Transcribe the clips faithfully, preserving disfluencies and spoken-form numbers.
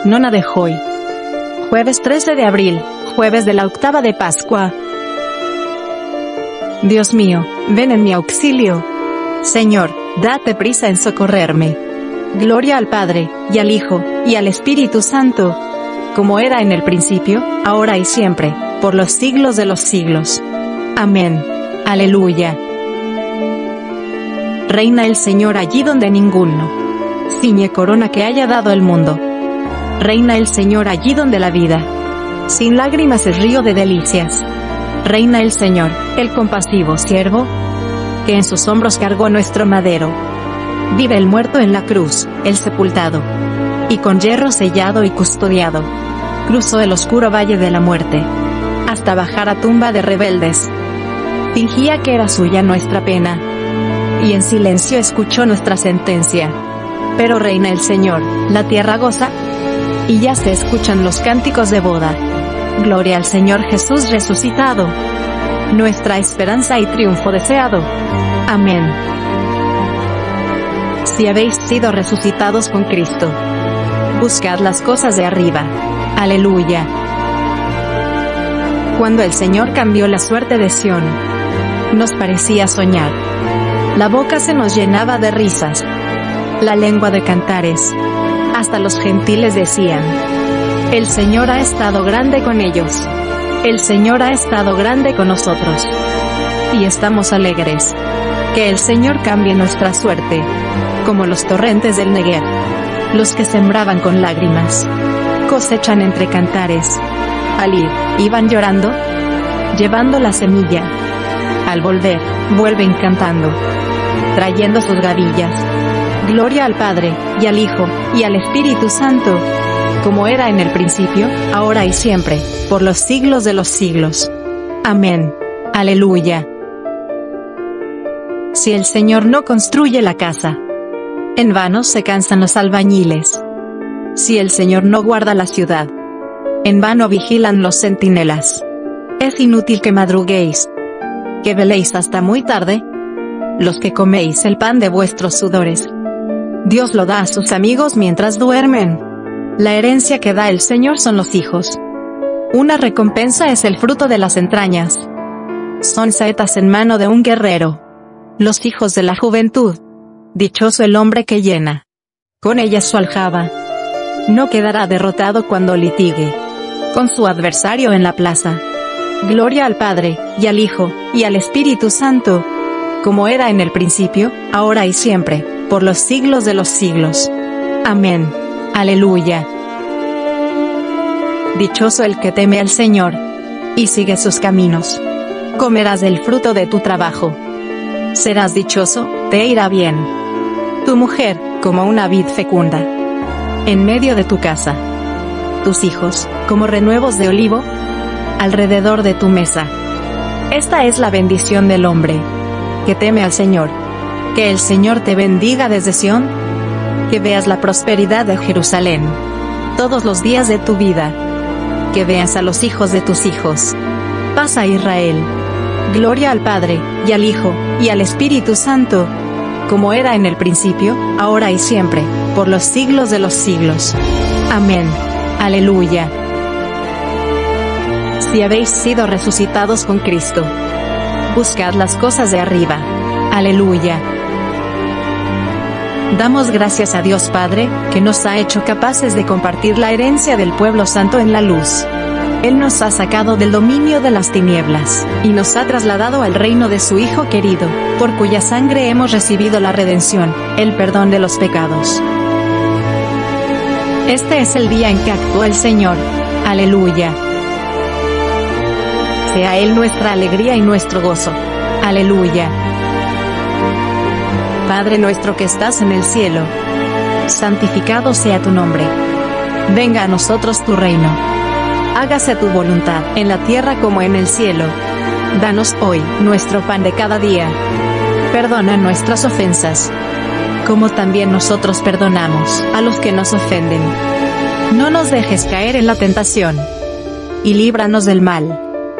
Nona de Hoy. Jueves trece de abril, jueves de la octava de Pascua. Dios mío, ven en mi auxilio. Señor, date prisa en socorrerme. Gloria al Padre, y al Hijo, y al Espíritu Santo, como era en el principio, ahora y siempre, por los siglos de los siglos. Amén. Aleluya. Reina el Señor allí donde ninguno ciñe corona que haya dado el mundo. Reina el Señor allí donde la vida sin lágrimas es río de delicias. Reina el Señor, el compasivo siervo, que en sus hombros cargó nuestro madero. Vive el muerto en la cruz, el sepultado, y con hierro sellado y custodiado, cruzó el oscuro valle de la muerte, hasta bajar a tumba de rebeldes. Fingía que era suya nuestra pena, y en silencio escuchó nuestra sentencia. Pero reina el Señor, la tierra goza, y ya se escuchan los cánticos de boda. Gloria al Señor Jesús resucitado, nuestra esperanza y triunfo deseado. Amén. Si habéis sido resucitados con Cristo, buscad las cosas de arriba. Aleluya. Cuando el Señor cambió la suerte de Sión, nos parecía soñar. La boca se nos llenaba de risas, la lengua de cantares. Hasta los gentiles decían: el Señor ha estado grande con ellos. El Señor ha estado grande con nosotros. Y estamos alegres. Que el Señor cambie nuestra suerte, como los torrentes del Negev. Los que sembraban con lágrimas, cosechan entre cantares. Al ir, iban llorando, llevando la semilla. Al volver, vuelven cantando, trayendo sus gavillas. Gloria al Padre, y al Hijo, y al Espíritu Santo, como era en el principio, ahora y siempre, por los siglos de los siglos. Amén. Aleluya. Si el Señor no construye la casa, en vano se cansan los albañiles. Si el Señor no guarda la ciudad, en vano vigilan los centinelas. Es inútil que madruguéis, que veléis hasta muy tarde, los que coméis el pan de vuestros sudores. Dios lo da a sus amigos mientras duermen. La herencia que da el Señor son los hijos. Una recompensa es el fruto de las entrañas. Son saetas en mano de un guerrero. Los hijos de la juventud. Dichoso el hombre que llena con ella su aljaba. No quedará derrotado cuando litigue con su adversario en la plaza. Gloria al Padre, y al Hijo, y al Espíritu Santo, como era en el principio, ahora y siempre, por los siglos de los siglos. Amén. Aleluya. Dichoso el que teme al Señor y sigue sus caminos. Comerás del fruto de tu trabajo. Serás dichoso, te irá bien. Tu mujer, como una vid fecunda, en medio de tu casa. Tus hijos, como renuevos de olivo, alrededor de tu mesa. Esta es la bendición del hombre que teme al Señor. Que el Señor te bendiga desde Sión. Que veas la prosperidad de Jerusalén todos los días de tu vida. Que veas a los hijos de tus hijos. Paz a Israel. Gloria al Padre, y al Hijo, y al Espíritu Santo, como era en el principio, ahora y siempre, por los siglos de los siglos. Amén. Aleluya. Si habéis sido resucitados con Cristo, buscad las cosas de arriba. Aleluya. Damos gracias a Dios Padre, que nos ha hecho capaces de compartir la herencia del pueblo santo en la luz. Él nos ha sacado del dominio de las tinieblas, y nos ha trasladado al reino de su Hijo querido, por cuya sangre hemos recibido la redención, el perdón de los pecados. Este es el día en que actuó el Señor. Aleluya. Sea Él nuestra alegría y nuestro gozo. Aleluya. Padre nuestro que estás en el cielo, santificado sea tu nombre. Venga a nosotros tu reino. Hágase tu voluntad, en la tierra como en el cielo. Danos hoy nuestro pan de cada día. Perdona nuestras ofensas, como también nosotros perdonamos a los que nos ofenden. No nos dejes caer en la tentación, y líbranos del mal.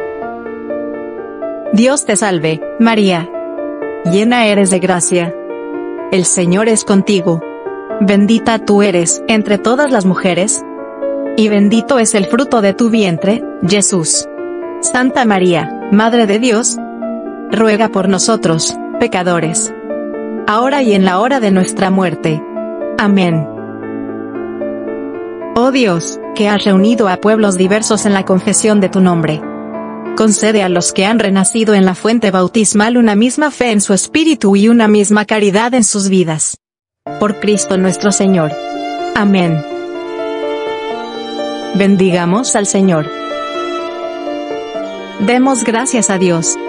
Dios te salve, María. Llena eres de gracia. El Señor es contigo. Bendita tú eres entre todas las mujeres, y bendito es el fruto de tu vientre, Jesús. Santa María, Madre de Dios, ruega por nosotros, pecadores, ahora y en la hora de nuestra muerte. Amén. Oh Dios, que has reunido a pueblos diversos en la confesión de tu nombre, concede a los que han renacido en la fuente bautismal una misma fe en su espíritu y una misma caridad en sus vidas. Por Cristo nuestro Señor. Amén. Bendigamos al Señor. Demos gracias a Dios.